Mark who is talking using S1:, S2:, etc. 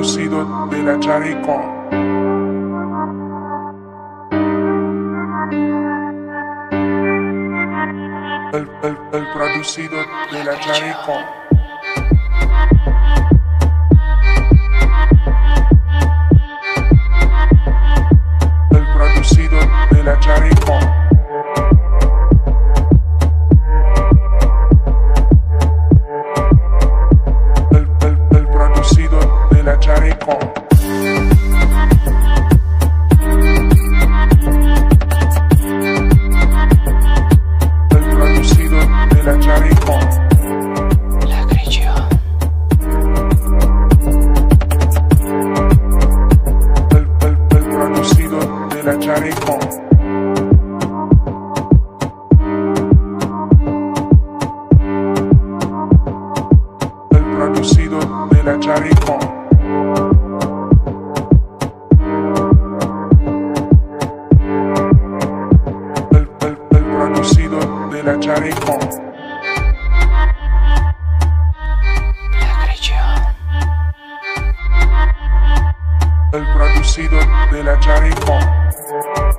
S1: producido de la Charico. El producido de la Charico. El producido de la Charico. El producido de la Charico. La Charico.
S2: La creyó.
S1: El producido de la Charico. El producido de la Charico. El producido de la Charico.
S2: La creyó.
S1: El producido de la Charico.